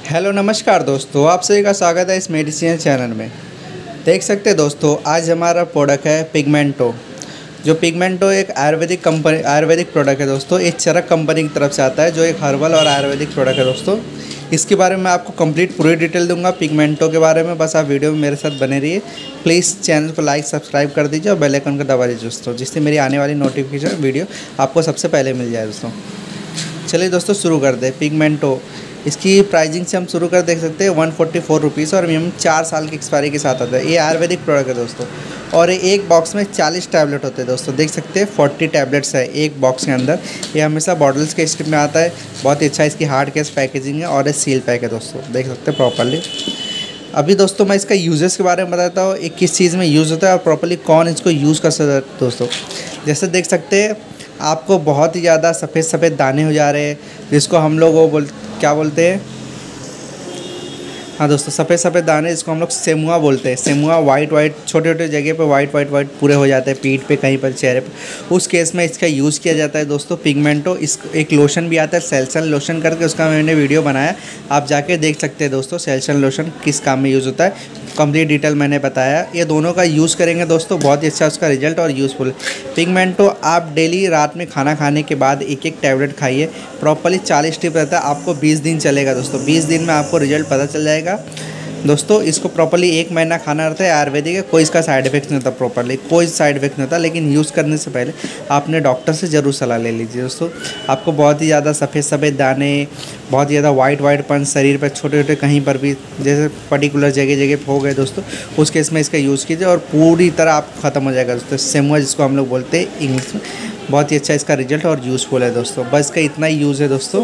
Hello नमस्कार दोस्तों, आप सभी का स्वागत है इस मेडिसिन चैनल में। देख सकते हैं दोस्तों, आज हमारा प्रोडक्ट है पिगमेंटो। जो पिगमेंटो एक आयुर्वेदिक प्रोडक्ट है दोस्तों। एक चरक कंपनी की तरफ से आता है, जो एक हर्बल और आयुर्वेदिक प्रोडक्ट है दोस्तों। इसके बारे में आपको कंप्लीट पूरी डिटेल दूंगा पिगमेंटो के बारे में। बस आप वीडियो में मेरे साथ बने रहिए। प्लीज़ चैनल को लाइक सब्सक्राइब कर दीजिए और बेल आइकन को दबा दीजिए दोस्तों, जिससे मेरी आने वाली नोटिफिकेशन वीडियो आपको सबसे पहले मिल जाए दोस्तों। चलिए दोस्तों शुरू कर दे। पिगमेंटो इसकी प्राइसिंग से हम शुरू कर देख सकते हैं 144 रुपीज़ और मिनिमम 4 साल की एक्सपायरी के साथ आता है। ये आयुर्वेदिक प्रोडक्ट है दोस्तों, और एक बॉक्स में 40 टैबलेट होते हैं दोस्तों। देख सकते हैं 40 टैबलेट्स है एक बॉक्स के अंदर। ये हमेशा बॉटल्स के स्ट्रिप में आता है। बहुत ही अच्छा इसकी हार्ड केस पैकेजिंग है और ये सील पैक है दोस्तों, देख सकते हैं प्रॉपरली। अभी दोस्तों मैं इसका यूजेस के बारे में बताता हूँ, एक किस चीज़ में यूज़ होता है और प्रॉपरली कौन इसको यूज़ कर सकता है दोस्तों। जैसे देख सकते हैं आपको बहुत ही ज़्यादा सफ़ेद सफ़ेद दाने हो जा रहे हैं, जिसको हम लोग क्या बोलते हैं, हाँ दोस्तों, सफ़ेद सफ़ेद दाने जिसको हम लोग सेमुआ बोलते हैं। सेमुआ वाइट छोटे छोटे जगह पे वाइट पूरे हो जाते हैं, पीठ पे कहीं पर चेहरे पे। उस केस में इसका यूज़ किया जाता है दोस्तों पिगमेंटो। इस एक लोशन भी आता है सेल्सन लोशन करके, उसका मैंने वीडियो बनाया, आप जाके देख सकते हैं दोस्तों। सेल्सन लोशन किस काम में यूज़ होता है, कंप्लीट डिटेल मैंने बताया। ये दोनों का यूज़ करेंगे दोस्तों, बहुत ही अच्छा उसका रिजल्ट और यूज़फुल है। पिगमेंटो आप डेली रात में खाना खाने के बाद एक एक टैबलेट खाइए। प्रॉपर्ली 40 स्ट्रिप रहता है, आपको 20 दिन चलेगा दोस्तों। 20 दिन में आपको रिजल्ट पता चल जाएगा दोस्तों। इसको प्रॉपर्ली 1 महीना खाना रहता है। आयुर्वेदिक है, कोई इसका साइड इफेक्ट नहीं होता, प्रॉपर्ली कोई साइड इफेक्ट नहीं होता। लेकिन यूज़ करने से पहले आपने डॉक्टर से ज़रूर सलाह ले लीजिए दोस्तों। आपको बहुत ही ज़्यादा सफ़ेद दाने, बहुत ही ज़्यादा वाइटपन शरीर पर छोटे छोटे कहीं पर भी जैसे पर्टिकुलर जगह हो गए दोस्तों, उस केस में इसका यूज़ कीजिए और पूरी तरह आप ख़त्म हो जाएगा दोस्तों। सेमुआ जिसको हम लोग बोलते हैं इंग्लिश में, बहुत ही अच्छा इसका रिजल्ट और यूज़फुल है दोस्तों। बस का इतना ही यूज़ है दोस्तों।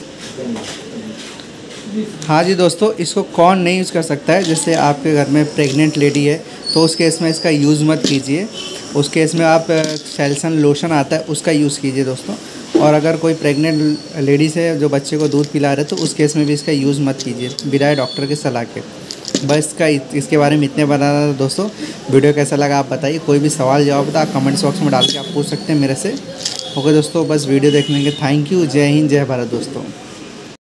हाँ जी दोस्तों, इसको कौन नहीं यूज़ कर सकता है। जैसे आपके घर में प्रेग्नेंट लेडी है तो उस केस में इसका यूज़ मत कीजिए। उस केस में आप सेल्सन लोशन आता है उसका यूज़ कीजिए दोस्तों। और अगर कोई प्रेग्नेंट लेडीज़ है जो बच्चे को दूध पिला रहे तो उस केस में भी इसका यूज़ मत कीजिए बिना डॉक्टर के सलाह के। बस इसके बारे में इतने बताना था दोस्तों। वीडियो कैसा लगा आप बताइए। कोई भी सवाल जवाब था कमेंट्स बॉक्स में डाल के आप पूछ सकते हैं मेरे से। ओके दोस्तों, बस वीडियो देखने के थैंक यू। जय हिंद, जय भारत दोस्तों।